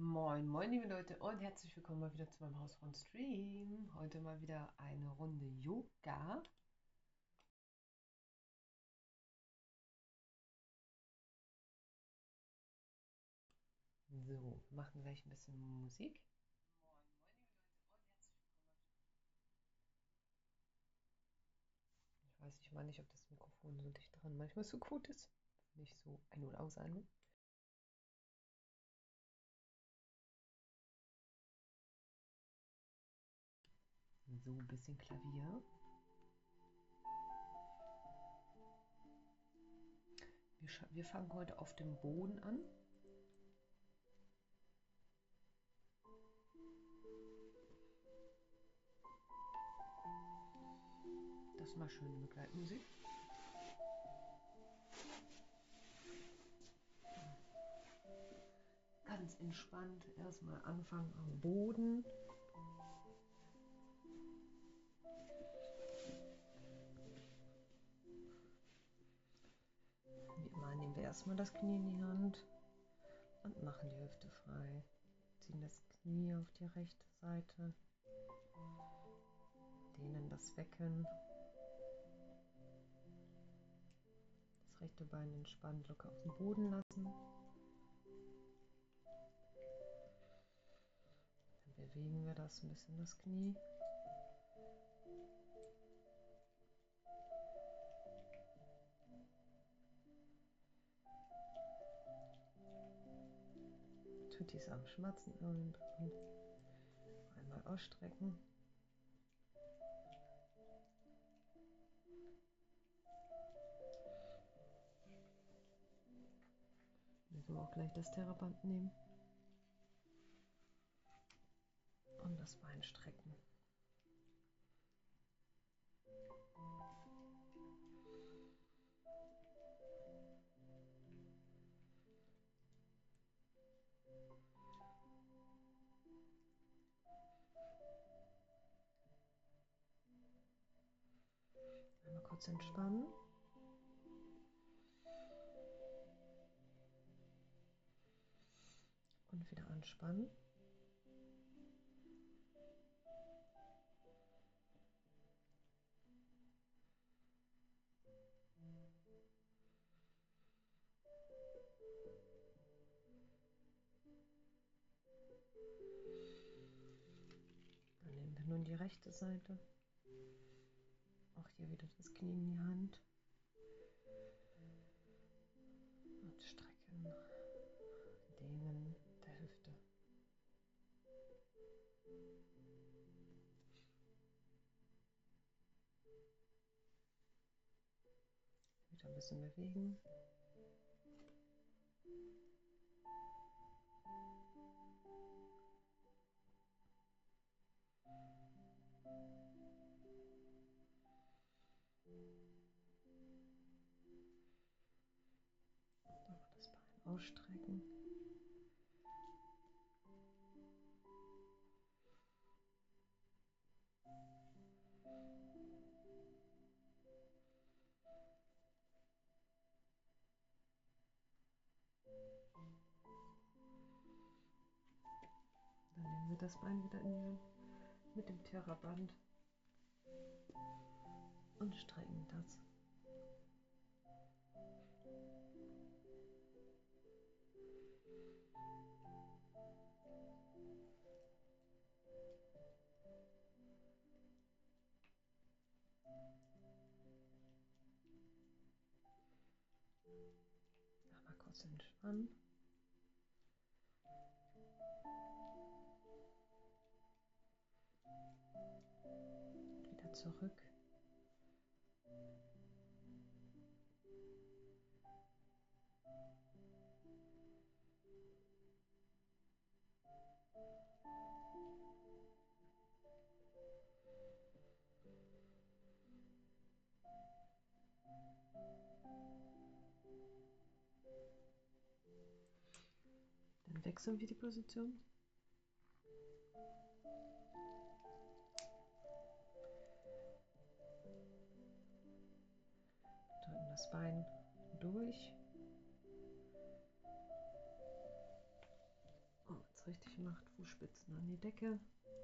Moin, moin, liebe Leute, und herzlich willkommen mal wieder zu meinem Hausfront-Stream. Heute mal wieder eine Runde Yoga. So, wir machen gleich ein bisschen Musik. Moin, moin, liebe Leute, und herzlich willkommen. Ich weiß nicht mal nicht, ob das Mikrofon so dicht dran manchmal so gut ist. Nicht so ein- oder ausatmen. So, ein bisschen Klavier. Wir fangen heute auf dem Boden an. Das ist mal schöne Begleitmusik. Ganz entspannt erstmal anfangen am Boden. Wie immer nehmen wir erstmal das Knie in die Hand und machen die Hüfte frei. Ziehen das Knie auf die rechte Seite, dehnen das Becken, das rechte Bein entspannt locker auf den Boden lassen. Dann bewegen wir das ein bisschen, das Knie. Tut dies am Schmatzen dran. Einmal ausstrecken. Wir können auch gleich das Terraband nehmen und das Bein strecken. Einmal kurz entspannen. Und wieder anspannen. Dann nehmen wir nun die rechte Seite. Auch hier wieder das Knie in die Hand. Und strecken, dehnen der Hüfte. Wieder ein bisschen bewegen. Das Bein ausstrecken. Dann nehmen wir das Bein wieder in die Hand mit dem Theraband und strecken das. Einmal kurz entspannen. Wieder zurück. Dann wechseln wir die Position. Drücken das Bein durch. Und es richtig macht. Fußspitzen an die Decke.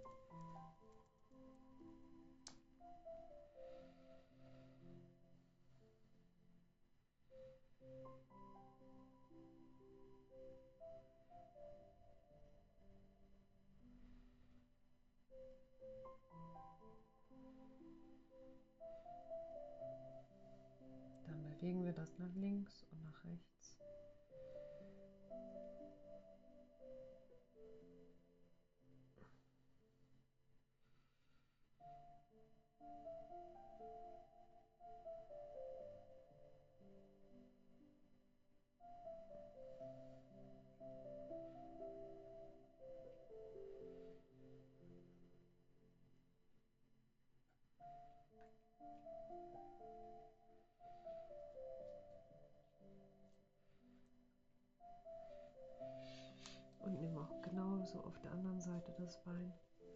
Dann bewegen wir das nach links und nach rechts. Und nehmen auch genauso auf der anderen Seite das Bein.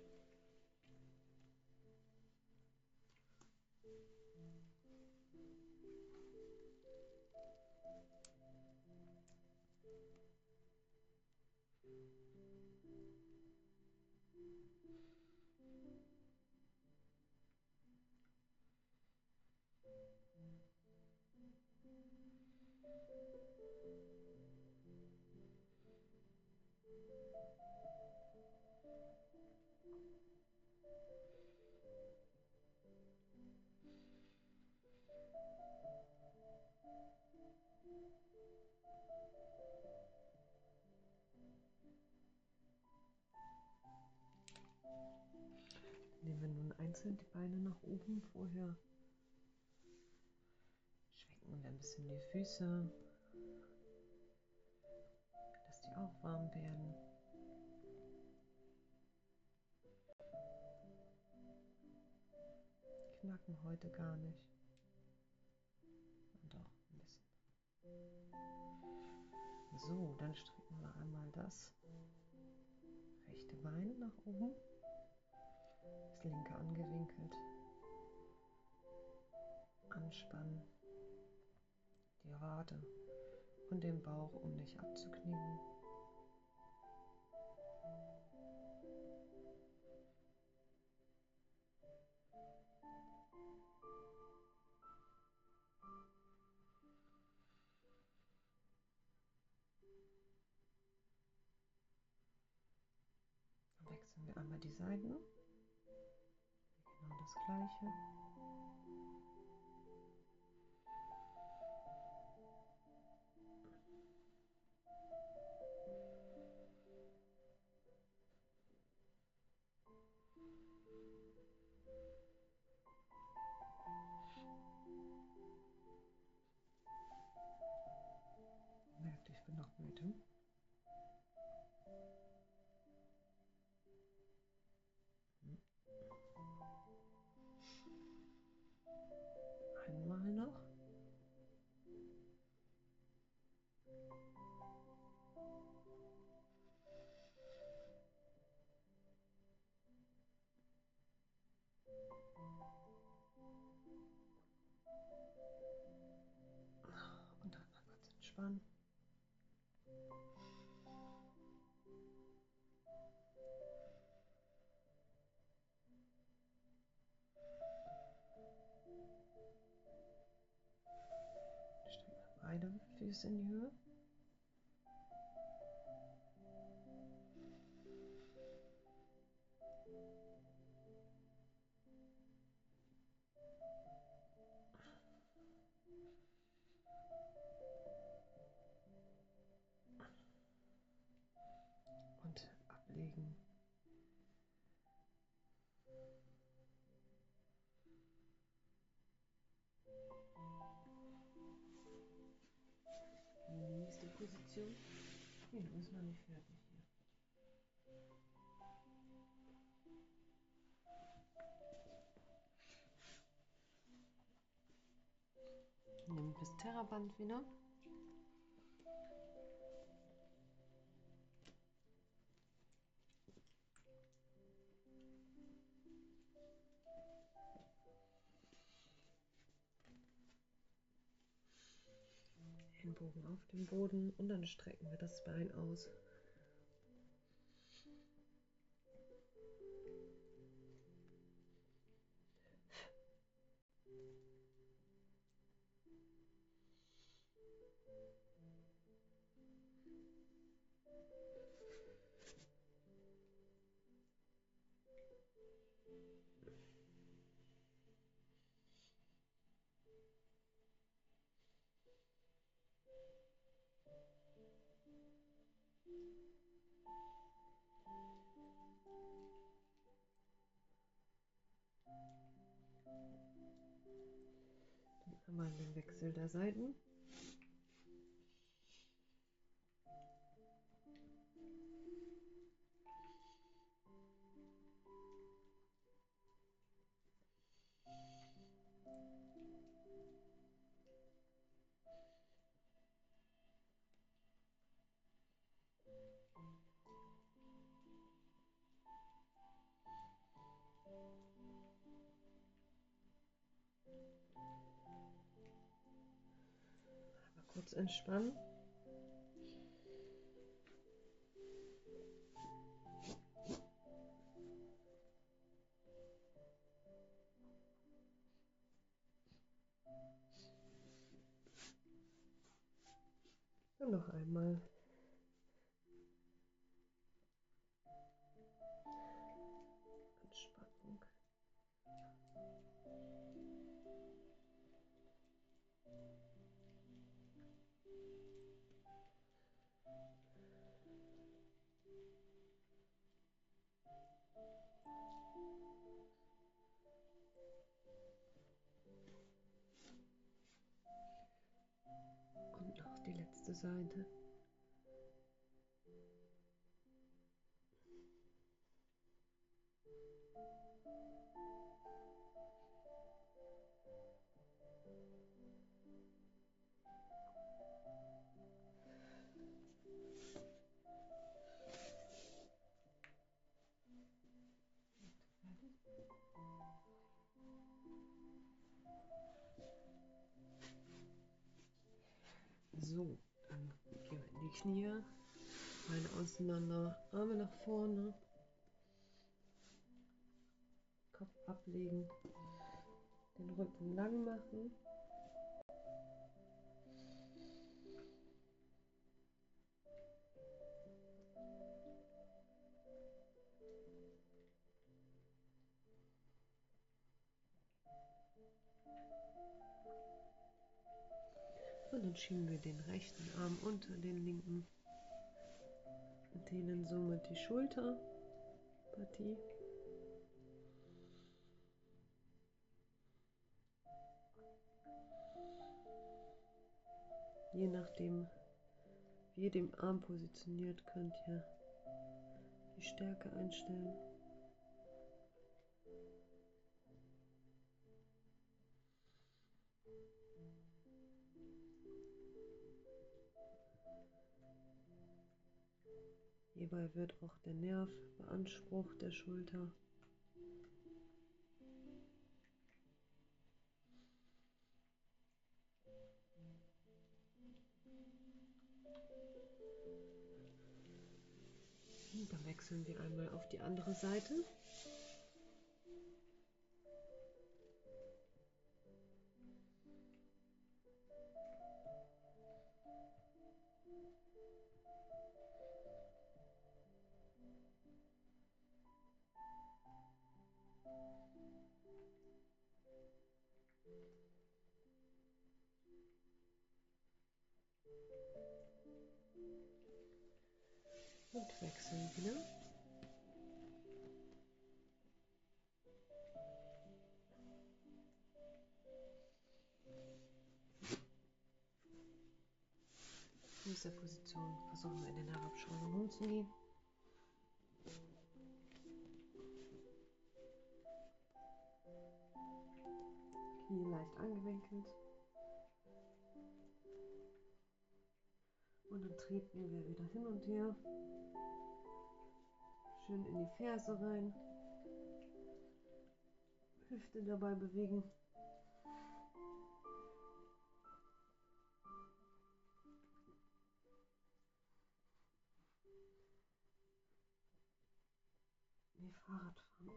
Nehmen wir nun einzeln die Beine nach oben. Vorher schwenken wir ein bisschen die Füße, dass die auch warm werden. Knacken heute gar nicht. Und doch ein bisschen. So, dann strecken wir einmal das rechte Bein nach oben, das linke angewinkelt. Anspannen die Wade und den Bauch, um nicht abzuknicken. Dann wechseln wir einmal die Seiten. Genau das Gleiche. Merkt, ich bin noch müde. Einmal noch. Und dann mal kurz entspannen. Strecken wir beide Füße in die Höhe. Und ablegen. Nächste Position. Nee, du bist noch nicht fertig hier. Nimm das Terraband wieder. Ellenbogen auf dem Boden und dann strecken wir das Bein aus. Einmal den Wechsel der Seiten. Kurz entspannen. Und noch einmal. Entspannung. Und noch die letzte Seite. So, dann gehen wir in die Knie, Beine auseinander, Arme nach vorne, Kopf ablegen, den Rücken lang machen. Und dann schieben wir den rechten Arm unter den linken und dehnen somit die Schulterpartie. Je nachdem, wie ihr den Arm positioniert, könnt ihr die Stärke einstellen. Hierbei wird auch der Nerv beansprucht der Schulter. Und dann wechseln wir einmal auf die andere Seite. Und wechseln wieder. In dieser Position versuchen wir in den herabschauenden Hund zu gehen. Knie leicht angewinkelt. Und dann treten wir wieder hin und her. Schön in die Ferse rein. Hüfte dabei bewegen. Wie Fahrradfahren.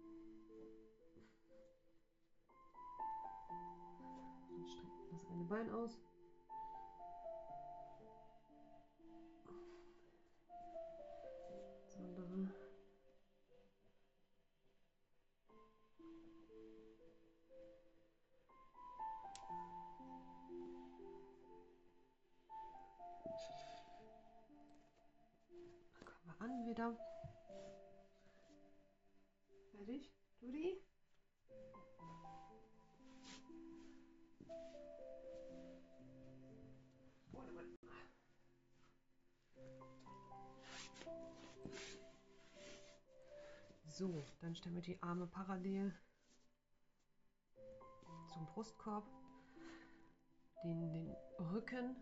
Dann strecken wir das eine Bein aus. Das andere. Fangen wir an wieder. Fertig, Judy? So, dann stellen wir die Arme parallel zum Brustkorb, den Rücken,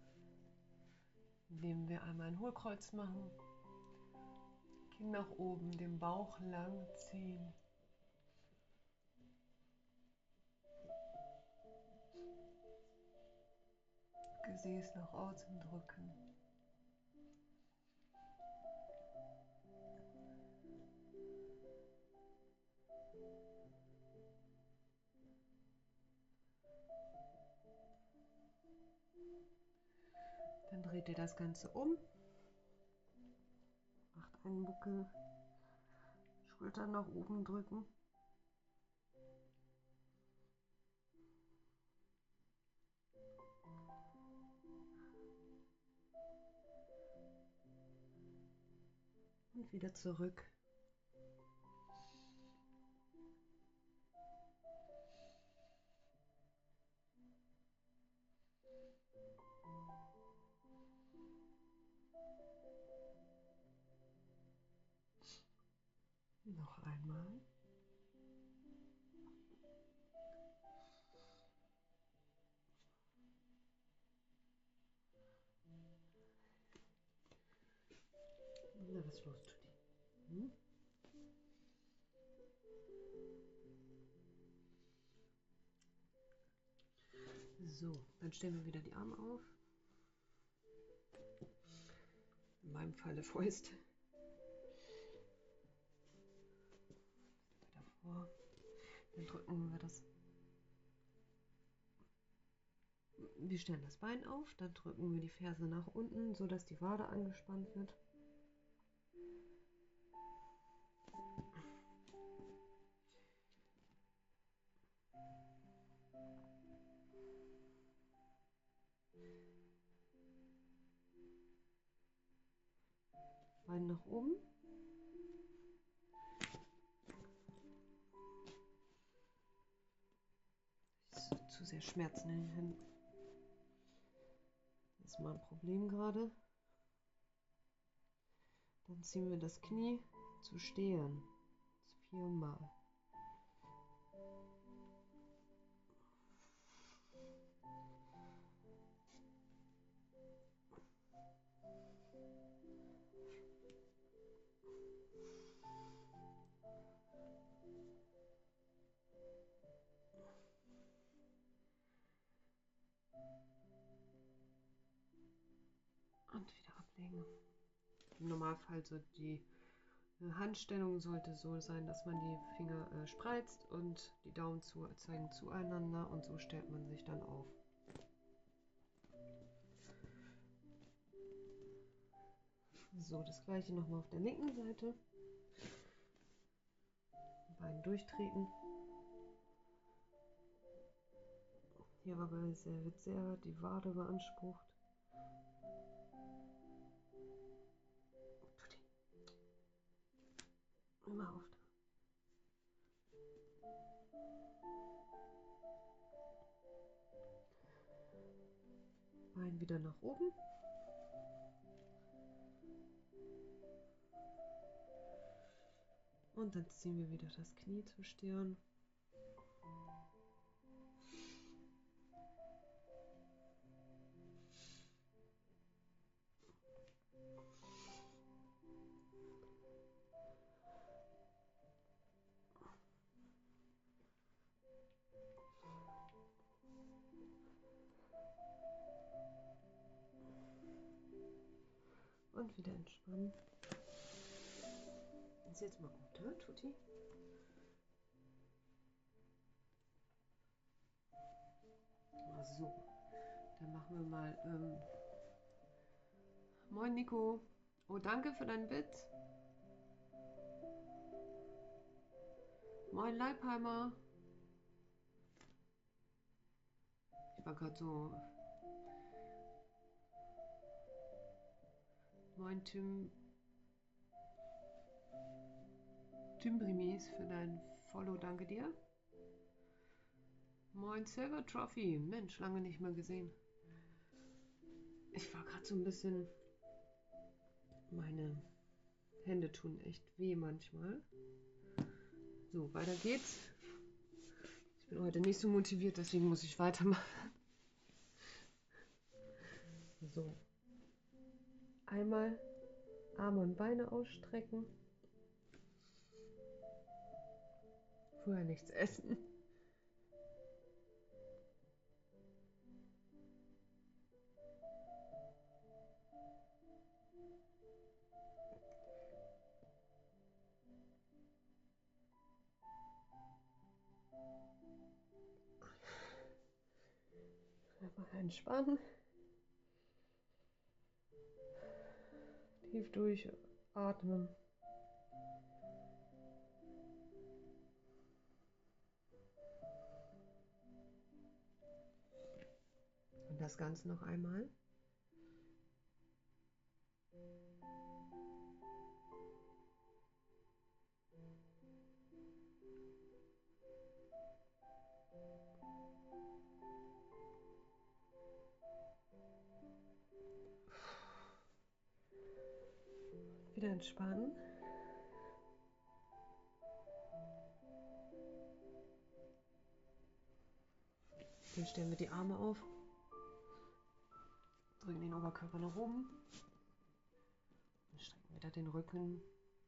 indem wir einmal ein Hohlkreuz machen, Kinn nach oben, den Bauch lang ziehen. Gesäß nach außen drücken. Dann dreht ihr das Ganze um. Macht einen Buckel. Schultern nach oben drücken. Und wieder zurück. Noch einmal. Na, was ist los, Tutti? So, dann stellen wir wieder die Arme auf. In meinem Falle Fäuste. Davor. Dann drücken wir das. Wir stellen das Bein auf, dann drücken wir die Ferse nach unten, sodass die Wade angespannt wird. Bein nach oben. Zu sehr Schmerzen in den Händen. Das ist mal ein Problem gerade. Dann ziehen wir das Knie zu stehen. 4-mal. Und wieder ablegen. Im Normalfall so die Handstellung sollte so sein, dass man die Finger spreizt und die Daumen zeigen zueinander und so stellt man sich dann auf. So, das gleiche nochmal auf der linken Seite. Bein durchtreten. Hier wird sehr die Wade beansprucht. Immer auf. Bein wieder nach oben. Und dann ziehen wir wieder das Knie zur Stirn. Und wieder entspannen. Ist jetzt mal gut, ne, Tutti? So, dann machen wir mal. Moin Nico. Oh, danke für deinen Bit. Moin Leipheimer. Ich war gerade so. Moin Tim. Timbrimis für dein Follow, danke dir. Moin Silver Trophy, Mensch, lange nicht mehr gesehen. Ich war gerade so ein bisschen, meine Hände tun echt weh manchmal. So, weiter geht's. Ich bin heute nicht so motiviert, deswegen muss ich weitermachen. So. Einmal Arme und Beine ausstrecken. Vorher nichts essen. Einfach entspannen. Tief durchatmen. Und das Ganze noch einmal. Wieder entspannen. Dann stellen wir die Arme auf. Drücken den Oberkörper nach oben. Dann strecken wieder den Rücken.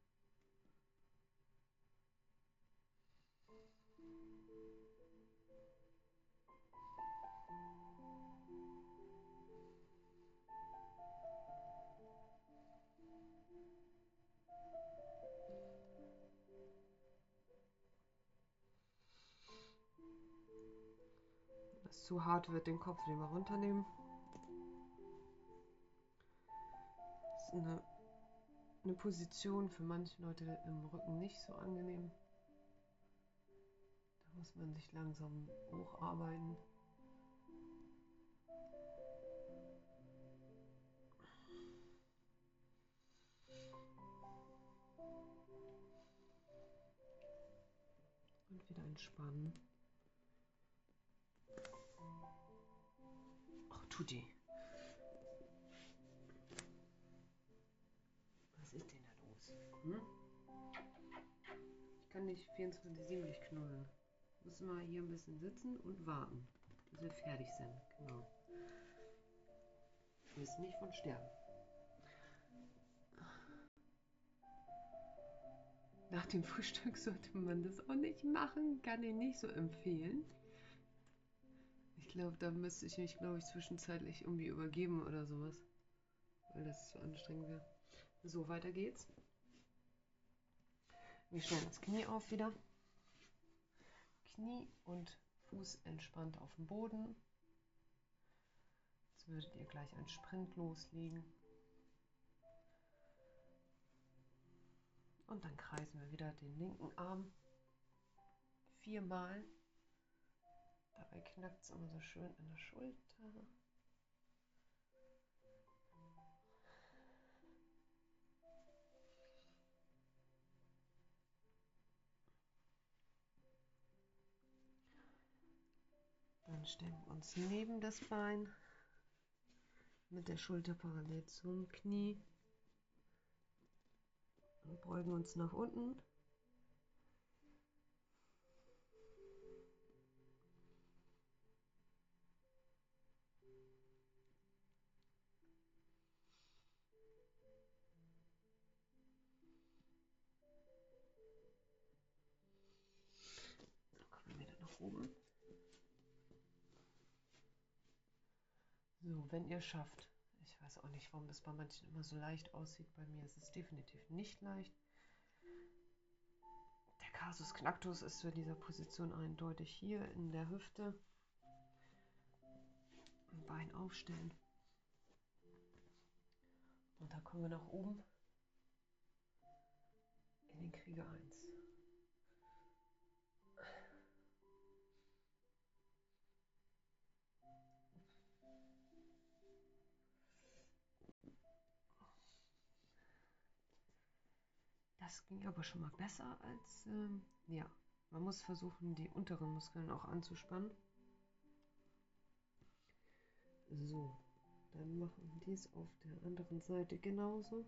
Wenn das zu hart wird, den Kopf lieber runternehmen. Das ist eine Position für manche Leute im Rücken nicht so angenehm. Da muss man sich langsam hocharbeiten. Und wieder entspannen. Ach, Tutti. Was ist denn da los? Hm? Ich kann nicht 24/7 dich knuddeln. Muss mal hier ein bisschen sitzen und warten, bis wir fertig sind. Genau. Du wirst nicht von sterben. Nach dem Frühstück sollte man das auch nicht machen. Kann ich nicht so empfehlen. Ich glaube, da müsste ich mich, zwischenzeitlich irgendwie übergeben oder sowas. Weil das zu anstrengend wäre. So, weiter geht's. Wir stellen das Knie auf wieder. Knie und Fuß entspannt auf dem Boden. Jetzt würdet ihr gleich einen Sprint loslegen. Und dann kreisen wir wieder den linken Arm 4-mal. Dabei knackt es immer so schön in der Schulter. Dann stellen wir uns neben das Bein mit der Schulter parallel zum Knie und beugen uns nach unten. Dann kommen wir wieder nach oben. So, wenn ihr schafft, ich weiß auch nicht, warum das bei manchen immer so leicht aussieht, bei mir ist es definitiv nicht leicht. Der Kasus Knacktus ist für diese Position eindeutig hier in der Hüfte. Ein Bein aufstellen. Und da kommen wir nach oben in den Krieger 1. Das ging aber schon mal besser als, ja, man muss versuchen, die unteren Muskeln auch anzuspannen. So, dann machen wir dies auf der anderen Seite genauso.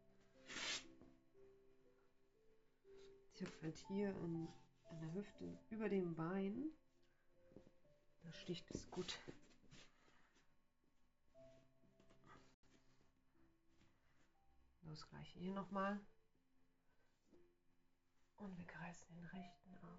Ich habe halt hier an der Hüfte über dem Bein, da sticht es gut. Das gleiche hier nochmal. Und wir kreisen den rechten Arm.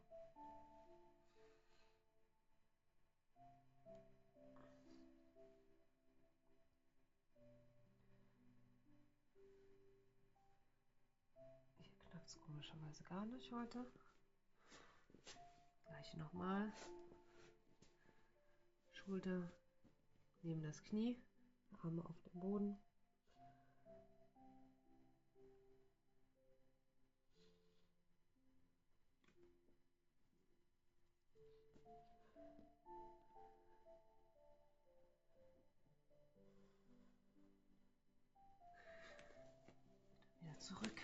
Hier knackt es komischerweise gar nicht heute. Gleiche nochmal. Schulter neben das Knie, Arme auf dem Boden. Wieder zurück.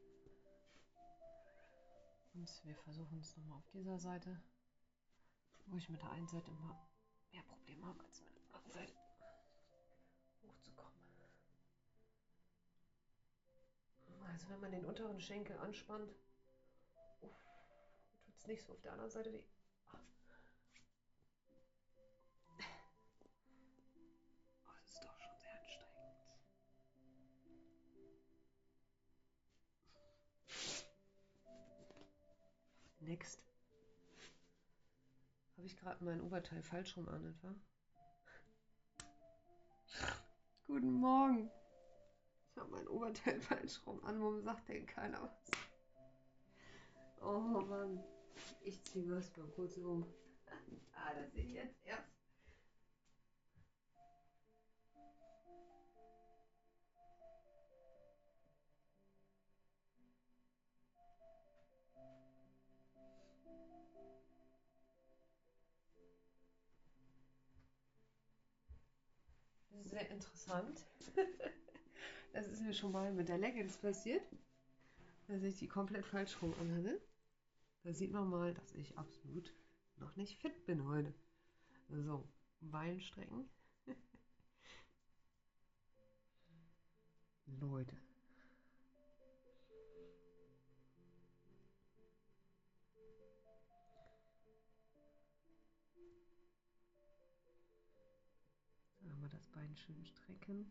Und wir versuchen es nochmal auf dieser Seite, wo ich mit der einen Seite immer mehr Probleme habe als mit der anderen Seite hochzukommen. Also wenn man den unteren Schenkel anspannt, tut es nicht so auf der anderen Seite weh. Oh, das ist doch schon sehr anstrengend. Next. Habe ich gerade mein Oberteil falsch rum an, etwa? Guten Morgen. Ich habe mein Oberteil falsch rum an. Warum sagt denn keiner was? Oh Mann. Ich ziehe was mal kurz um. Ah, das sehe ich jetzt erst. Das ist sehr interessant. Das ist mir schon mal mit der Leggings passiert, dass ich die komplett falsch rum anhatte. Da sieht man mal, dass ich absolut noch nicht fit bin heute. So, Bein strecken. Leute. So, einmal das Bein schön strecken.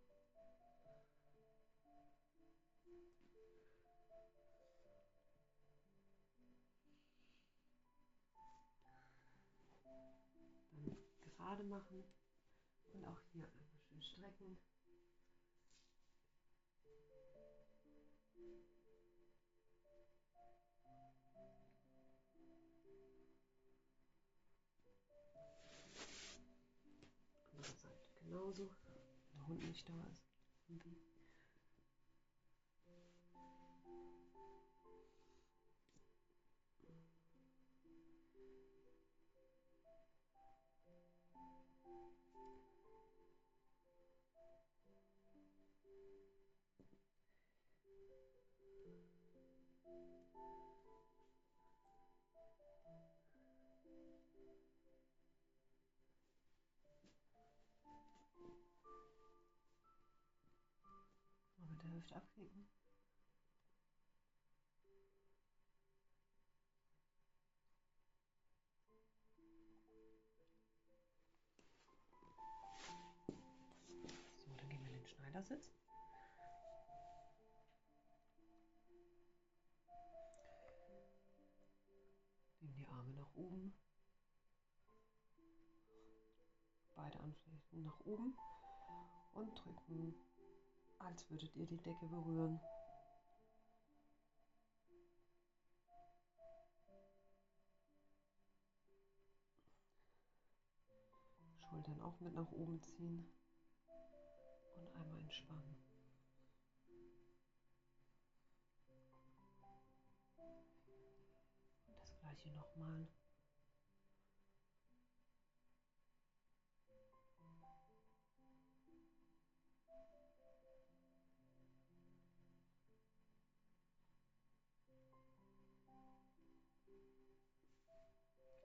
Dann gerade machen. Und auch hier einmal schön strecken. Andere Seite genauso. Wenn der Hund nicht da ist. Mal mit der Hüfte abknicken. So, dann gehen wir in den Schneidersitz. Nehmen die Arme nach oben. Beide Anflächen nach oben. Und drücken, als würdet ihr die Decke berühren. Schultern auch mit nach oben ziehen. Und einmal entspannen. Und das gleiche nochmal.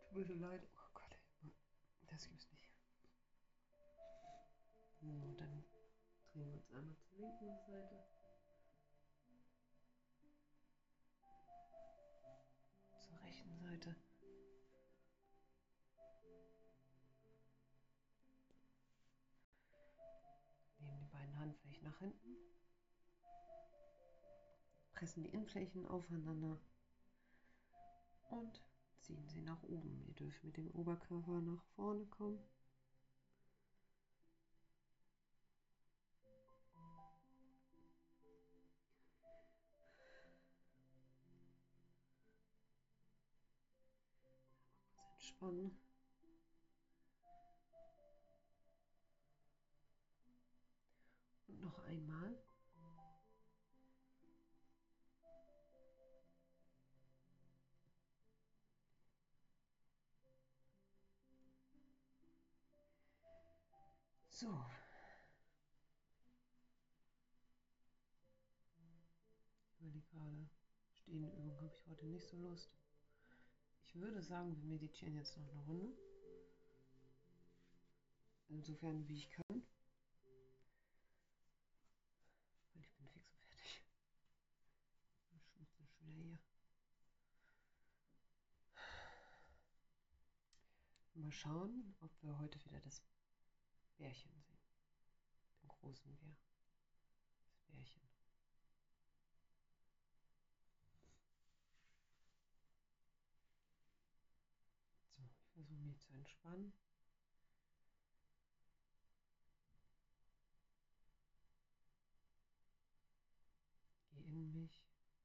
Tut mir so leid. Oh Gott, das gibt's nicht. So, dann drehen wir uns einmal zur linken Seite. Zur rechten Seite. Nehmen die beiden Handflächen nach hinten. Pressen die Innenflächen aufeinander. Und ziehen sie nach oben. Ihr dürft mit dem Oberkörper nach vorne kommen. Entspannen. Und noch einmal. So. Ich überlege gerade, stehende Übung habe ich heute nicht so Lust. Ich würde sagen, wir meditieren jetzt noch eine Runde. Insofern wie ich kann. Weil ich bin fix und fertig. Ich schwitze schon wieder hier. Mal schauen, ob wir heute wieder das Bärchen sehen. Den großen Bär. Das Bärchen. So, ich versuche mich zu entspannen. Gehe in mich.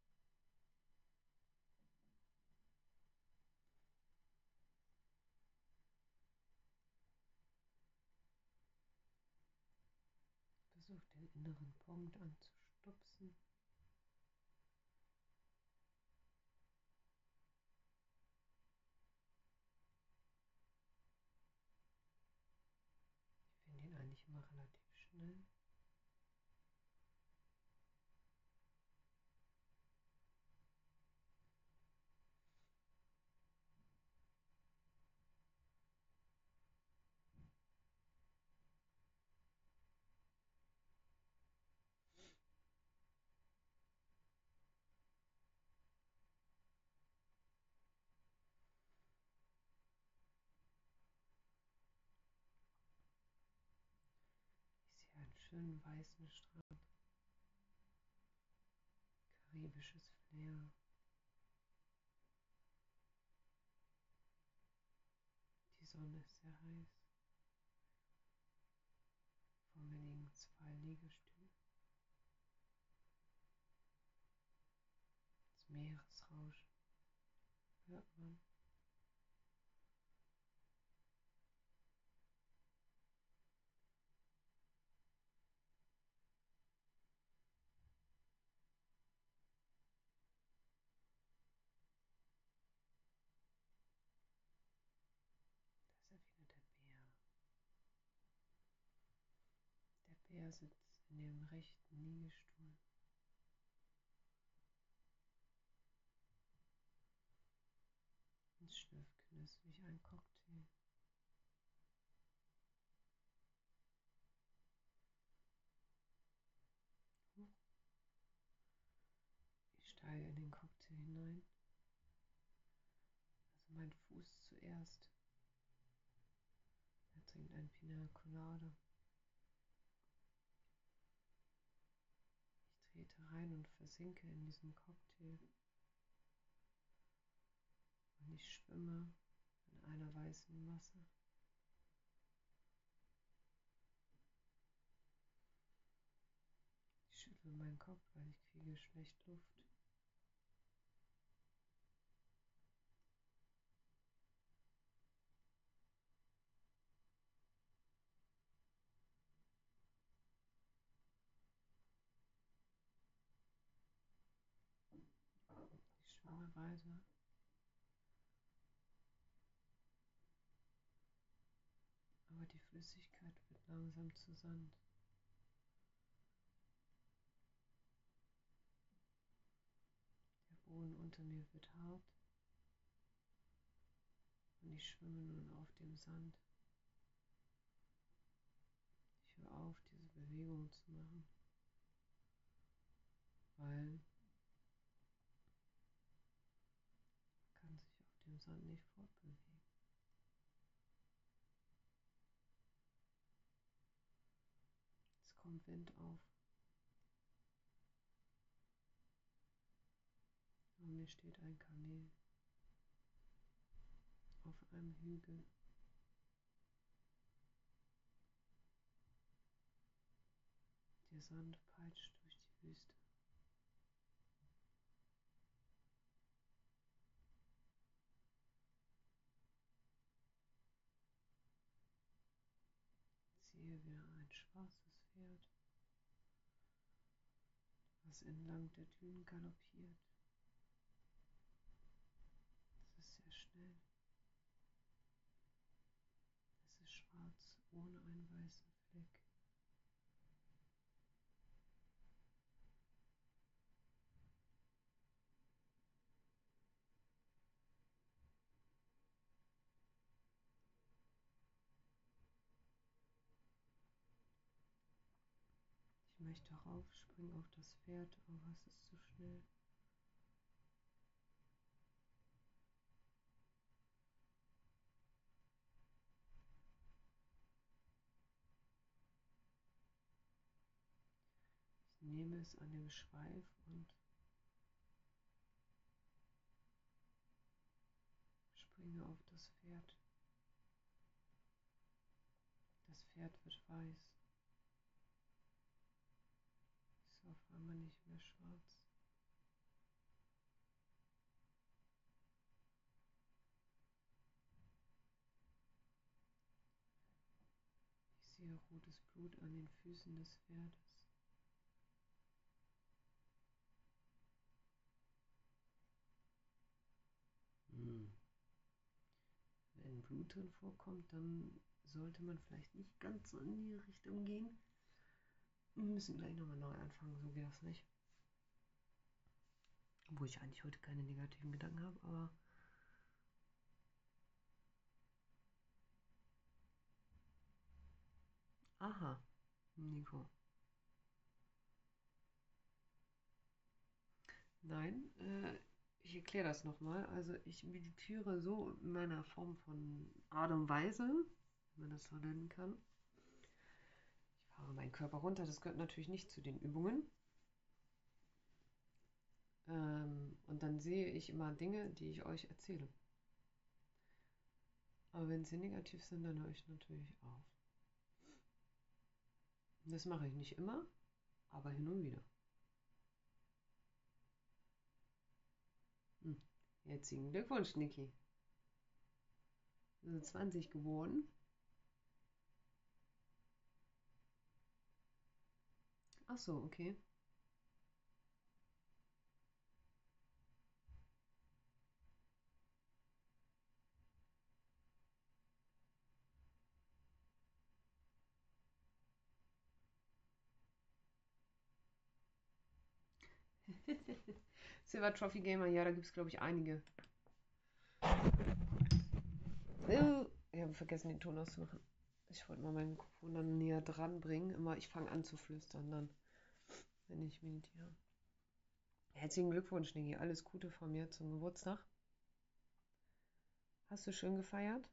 Versuche den inneren Punkt anzustupsen. Ich finde ihn eigentlich immer relativ schnell. Ich sehe einen schönen weißen Strand. Karibisches Flair. Die Sonne ist sehr heiß. Vor mir liegen 2 Liegestühle. Das Meeresrauschen hört man. Da ist ja wieder der Bär. Der Bär sitzt in dem rechten Liegestuhl. Und schlürft genüsslich einen Cocktail. Ich steige in den Cocktail hinein. Also mein Fuß zuerst. Er trinkt ein Pina Colada. Ich trete rein und versinke in diesem Cocktail. Und ich schwimme in einer weißen Masse. Ich schüttle meinen Kopf, weil ich kriege schlecht Luft. Ich schwimme weiter. Aber die Flüssigkeit wird langsam zu Sand. Der Boden unter mir wird hart. Und ich schwimme nun auf dem Sand. Ich höre auf, diese Bewegung zu machen, weil kann sich auf dem Sand nicht fortbewegen. Es kommt Wind auf. Vor mir steht ein Kamel auf einem Hügel. Der Sand peitscht durch die Wüste. Ich sehe wieder ein schwarzes Pferd, was entlang der Dünen galoppiert. Es ist sehr schnell. Es ist schwarz, ohne einen weißen Fleck. Ich möchte raufspringen auf das Pferd, aber es ist zu schnell. Ich nehme es an dem Schweif und springe auf das Pferd. Das Pferd wird weiß. Es ist auf einmal nicht mehr schwarz. Ich sehe rotes Blut an den Füßen des Pferdes. Wenn Blut drin vorkommt, dann sollte man vielleicht nicht ganz so in die Richtung gehen. Wir müssen gleich nochmal neu anfangen, so geht das nicht. Obwohl ich eigentlich heute keine negativen Gedanken habe, aber aha, Nico. Nein, ich erkläre das nochmal. Also ich meditiere so in meiner Form von Art und Weise, wenn man das so nennen kann. Ich fahre meinen Körper runter, das gehört natürlich nicht zu den Übungen. Und dann sehe ich immer Dinge, die ich euch erzähle. Aber wenn sie negativ sind, dann höre ich natürlich auf. Das mache ich nicht immer, aber hin und wieder. Herzlichen Glückwunsch, Niki. Du bist 20 geworden. Ach so, okay. Silver Trophy Gamer, ja, da gibt es, glaube ich, einige. Ich habe vergessen, den Ton auszumachen. Ich wollte mal mein Mikrofon dann näher dran bringen. Immer, ich fange an zu flüstern dann, wenn ich meditiere. Herzlichen Glückwunsch, Niki. Alles Gute von mir zum Geburtstag. Hast du schön gefeiert?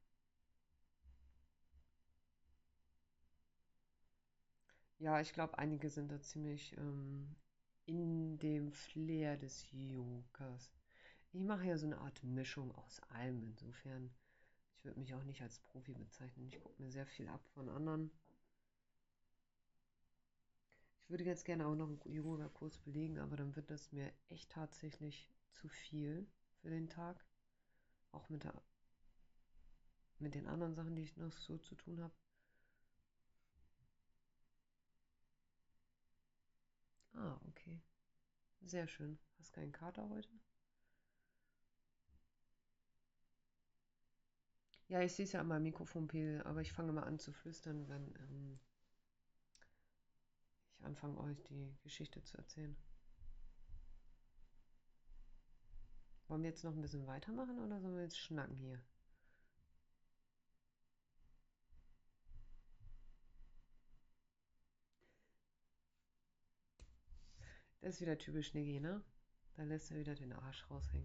Ja, ich glaube, einige sind da ziemlich in dem Flair des Yogas. Ich mache ja so eine Art Mischung aus allem. Insofern, ich würde mich auch nicht als Profi bezeichnen. Ich gucke mir sehr viel ab von anderen. Ich würde jetzt gerne auch noch einen Yoga-Kurs belegen, aber dann wird das mir echt tatsächlich zu viel für den Tag. Auch mit den anderen Sachen, die ich noch so zu tun habe. Ah, okay. Sehr schön. Hast keinen Kater heute? Ja, ich sehe es ja an meinem Mikrofonpegel, aber ich fange mal an zu flüstern, wenn ich anfange, euch die Geschichte zu erzählen. Wollen wir jetzt noch ein bisschen weitermachen oder sollen wir jetzt schnacken hier? Das ist wieder typisch Niggi, ne? Da lässt er wieder den Arsch raushängen.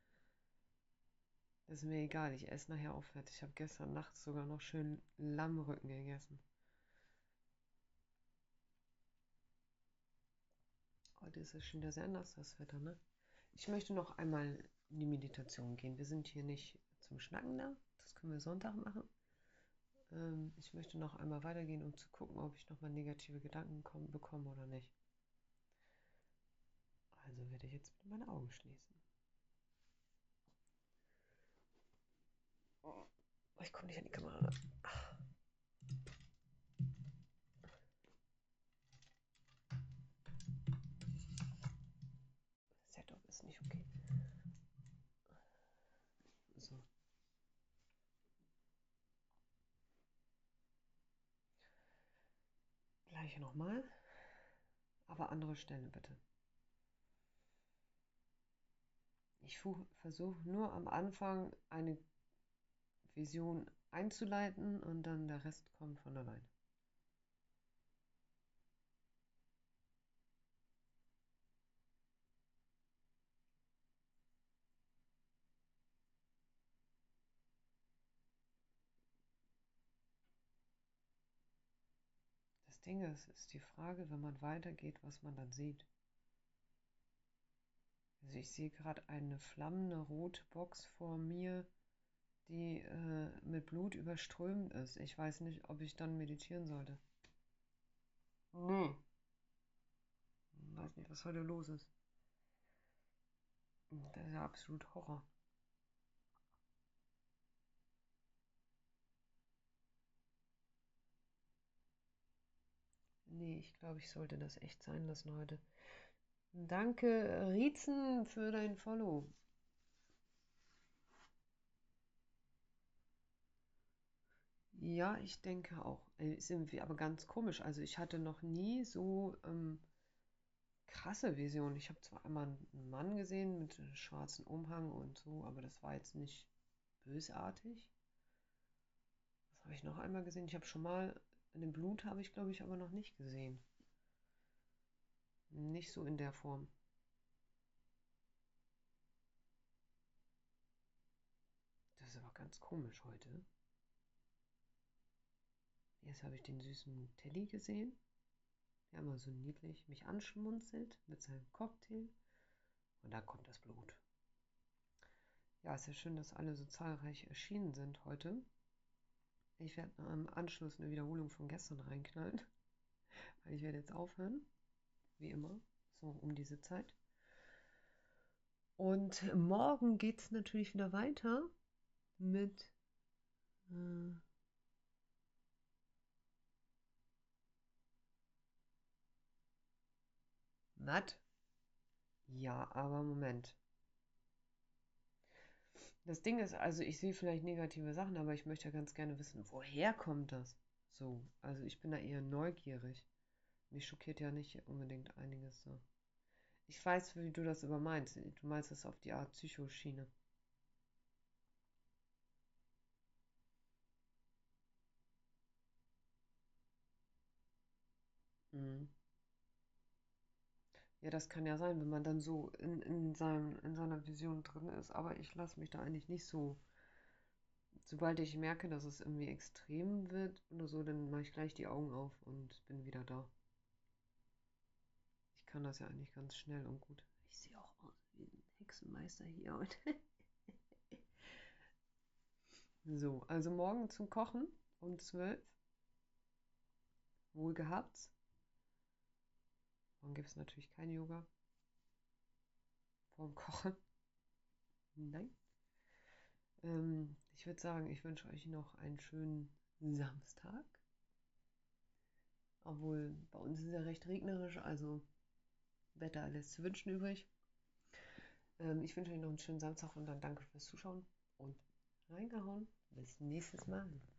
Das ist mir egal, ich esse nachher auch fertig. Ich habe gestern Nacht sogar noch schön Lammrücken gegessen. Heute ist es schon wieder sehr nass, das Wetter, ne? Ich möchte noch einmal in die Meditation gehen. Wir sind hier nicht zum Schnacken da. Das können wir Sonntag machen. Ich möchte noch einmal weitergehen, um zu gucken, ob ich nochmal negative Gedanken bekomme oder nicht. Also werde ich jetzt meine Augen schließen. Oh, ich komme nicht an die Kamera. Das Setup ist nicht okay. So. Gleiche nochmal. Aber andere Stellen bitte. Ich versuche nur am Anfang eine Vision einzuleiten und dann der Rest kommt von allein. Das Ding ist die Frage, wenn man weitergeht, was man dann sieht. Also ich sehe gerade eine flammende rote Box vor mir, die mit Blut überströmt ist. Ich weiß nicht, ob ich dann meditieren sollte. Nee. Ich weiß nicht, was heute los ist. Das ist ja absolut Horror. Nee, ich glaube, ich sollte das echt sein lassen heute. Danke, Riezen, für dein Follow. Ja, ich denke auch. Ist irgendwie aber ganz komisch. Also ich hatte noch nie so krasse Visionen. Ich habe zwar einmal einen Mann gesehen mit einem schwarzen Umhang und so, aber das war jetzt nicht bösartig. Was habe ich noch einmal gesehen? Ich habe schon mal, in dem Blut habe ich, glaube ich, aber noch nicht gesehen. Nicht so in der Form. Das ist aber ganz komisch heute. Erst habe ich den süßen Teddy gesehen, der immer so niedlich mich anschmunzelt mit seinem Cocktail. Und da kommt das Blut. Ja, ist ja schön, dass alle so zahlreich erschienen sind heute. Ich werde im Anschluss eine Wiederholung von gestern reinknallen. Weil ich werde jetzt aufhören. Wie immer. So um diese Zeit. Und morgen geht es natürlich wieder weiter mit was? Ja, aber Moment. Das Ding ist, also ich sehe vielleicht negative Sachen, aber ich möchte ja ganz gerne wissen, woher kommt das? So, also ich bin da eher neugierig. Mich schockiert ja nicht unbedingt einiges so. Ich weiß, wie du das aber meinst. Du meinst das auf die Art Psychoschiene. Mhm. Ja, das kann ja sein, wenn man dann so in seiner Vision drin ist. Aber ich lasse mich da eigentlich nicht so. Sobald ich merke, dass es irgendwie extrem wird oder so, dann mache ich gleich die Augen auf und bin wieder da. Ich kann das ja eigentlich ganz schnell und gut. Ich sehe auch aus wie ein Hexenmeister hier heute. So, also morgen zum Kochen um 12. Wohl gehabt. Morgen gibt es natürlich kein Yoga vorm Kochen. Nein. Ich würde sagen, ich wünsche euch noch einen schönen Samstag. Obwohl bei uns ist es ja recht regnerisch, also Wetter lässt zu wünschen übrig. Ich wünsche euch noch einen schönen Samstag und dann danke fürs Zuschauen und reingehauen. Bis nächstes Mal.